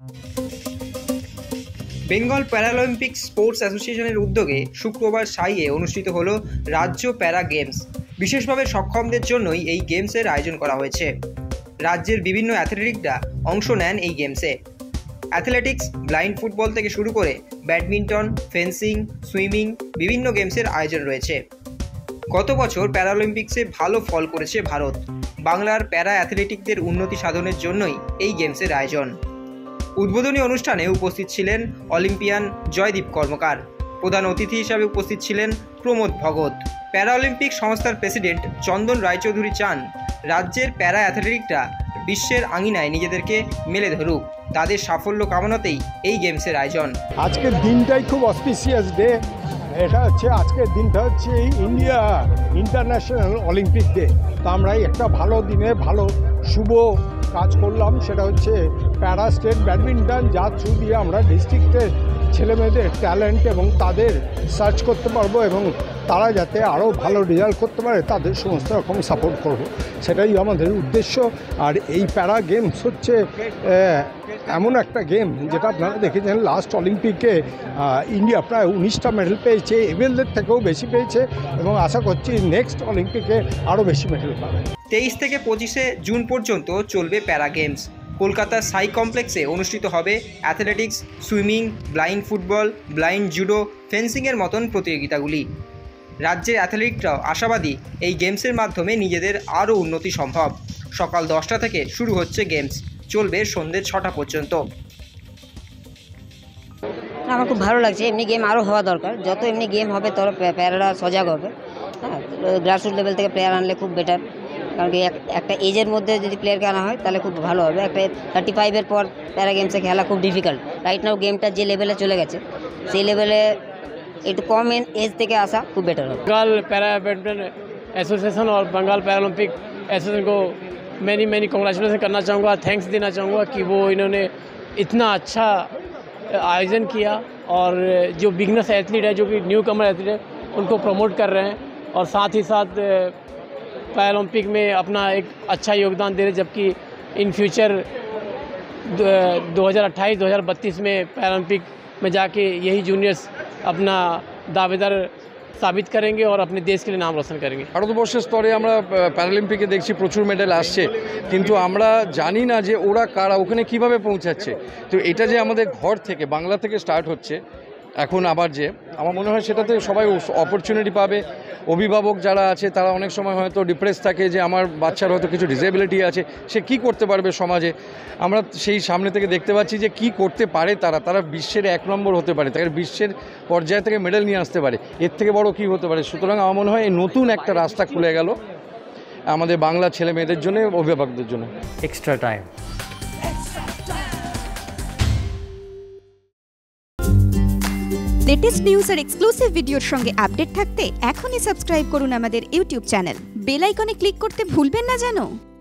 Bengal Paralympic sports অ্যাসোসিয়েশনের উদ্যোগে শুক্রবার সাইয়ে অনুষ্ঠিত হল রাজ্য প্যারা গেমস। বিশেষভাবে সক্ষমদের জন্যই এই গেমসের আয়োজন করা হয়েছে। রাজ্যের বিভিন্ন অ্যাথলেটিকরা অংশ নেন এই গেমসে। অ্যাথলেটিক্স, ব্লাইন্ড ফুটবল থেকে শুরু করে ব্যাডমিন্টন, ফেন্সিং, সুইমিং বিভিন্ন গেমসের আয়োজন রয়েছে। গত বছর প্যারালিম্পিক্সে ভালো ফল করেছে ভারত। বাংলার প্যারা অ্যাথলেটিকদের উন্নতি সাধনের জন্যই এই গেমসের আয়োজন। উদ্বোধনী অনুষ্ঠানে উপস্থিত ছিলেন অলিম্পিয়ান জয়দীপ কর্মকার। প্রধান অতিথি হিসাবে উপস্থিত ছিলেন প্রমোদ ভগত। প্যারালিম্পিক সংস্থার প্রেসিডেন্ট চন্দন রায়চৌধুরী চান রাজ্যের প্যারা অ্যাথলেটিকরা বিশ্বের আঙিনায় নিজেদেরকে মেলে ধরুক। তাদের সাফল্য কামনাতেই এই গেমসের আয়োজন। আজকের দিনটাই খুব অসপিসিয়াস ডে। এটা হচ্ছে আজকের দিনটা হচ্ছে ইন্ডিয়া ইন্টারন্যাশনাল অলিম্পিক ডে। তো আমরা একটা ভালো দিনে ভালো শুভ কাজ করলাম, সেটা হচ্ছে প্যারা স্টেট ব্যাডমিন্টন, যার থ্রু দিয়ে আমরা ডিস্ট্রিক্টের ছেলেমেয়েদের ট্যালেন্ট এবং তাদের সার্চ করতে পারবো এবং তারা যাতে আরও ভালো রেজাল্ট করতে পারে তাদের সমস্ত রকম সাপোর্ট করব, সেটাই আমাদের উদ্দেশ্য। আর এই প্যারা গেমস হচ্ছে এমন একটা গেম যেটা আপনারা দেখেছেন লাস্ট অলিম্পিকে ইন্ডিয়া প্রায় 19টা মেডেল পেয়েছে, এমএলদের থেকেও বেশি পেয়েছে এবং আশা করছি নেক্সট অলিম্পিকে আরও বেশি মেডেল পাবে। 23 থেকে 25 জুন পর্যন্ত চলবে প্যারা গেমস। কলকাতার সাই কমপ্লেক্সে অনুষ্ঠিত হবে athletics, swimming, blind football, blind judo, ফেন্সিংয়ের মতন প্রতিযোগিতাগুলি। রাজ্যের অ্যাথলেটিকরাও আশাবাদী এই গেমসের মাধ্যমে নিজেদের আরও উন্নতি সম্ভব। সকাল 10টা থেকে শুরু হচ্ছে গেমস, চলবে সন্ধ্যে 6টা পর্যন্ত। আমার খুব ভালো লাগছে। এমনি গেম আরও হওয়া দরকার। যত এমনি গেম হবে তত প্লেয়াররা সজাগ হবে। হ্যাঁ, গ্রাসরুট লেভেল থেকে প্লেয়ার আনলে খুব বেটার। কারণ কি একটা এজের মধ্যে যদি প্লেয়ারকে আনা হয় তাহলে খুব ভালো হবে। একটা 35-এর পর প্যারা গেমসে খেলা খুব ডিফিকাল্ট। রাইট নাও গেমটা যে লেভেলে চলে গেছে সেই লেভেলে একটু কম এজ থেকে আসা খুব বেটার হবে। बंगाल पैरा बैडमिंटन एसोसिएशन और बंगाल पैरालंपिक एसोसिएशन को मैनी कॉन्ग्रेचुलेसन करना चाहूँगा, थैंक्स देना चाहूँगा कि वो इन्होंने इतना अच्छा आयोजन किया और जो बिगनर्स एथलीट है, जो कि न्यू कमर एथलीट है, उनको प्रमोट कर रहे हैं और साथ ही साथ पैरालंपिक में अपना एक अच्छा योगदान दे रहे हैं। जबकि इन फ्यूचर 2028-2032 में पैरालंपिक में जाके यही जूनियर्स अपना दावेदार সাবিত করেंगे और अपने देश के लिए नाम रोशन करेंगे। ভারতবর্ষের স্তরে আমরা প্যারালিম্পিকে দেখছি প্রচুর মেডেল আসছে, কিন্তু আমরা জানি না যে ওরা কারা, ওখানে কিভাবে পৌঁছাচ্ছে। তো এটা যে আমাদের ঘর থেকে বাংলা থেকে স্টার্ট হচ্ছে এখন আবার, যে আমার মনে হয় সেটাতে সবাই অপরচুনিটি পাবে। অভিভাবক যারা আছে তারা অনেক সময় হয়তো ডিপ্রেস থাকে যে আমার বাচ্চার হয়তো কিছু ডিসেবিলিটি আছে, সে কি করতে পারবে সমাজে। আমরা সেই সামনে থেকে দেখতে পাচ্ছি যে কি করতে পারে তারা বিশ্বের 1 নম্বর হতে পারে, তাদের বিশ্বের পর্যায়ে থেকে মেডেল নিয়ে আসতে পারে। এর থেকে বড় কি হতে পারে। সুতরাং আমার মনে হয় এই নতুন একটা রাস্তা খুলে গেল আমাদের বাংলা ছেলে মেয়েদের জন্য, অভিভাবকদের জন্য। Extra time. লেটেস্ট নিউজ আর এক্সক্লুসিভ ভিডিওর সঙ্গে আপডেট থাকতে এখনই সাবস্ক্রাইব করুন আমাদের ইউটিউব চ্যানেল। বেল আইকনে ক্লিক করতে ভুলবেন না যেন।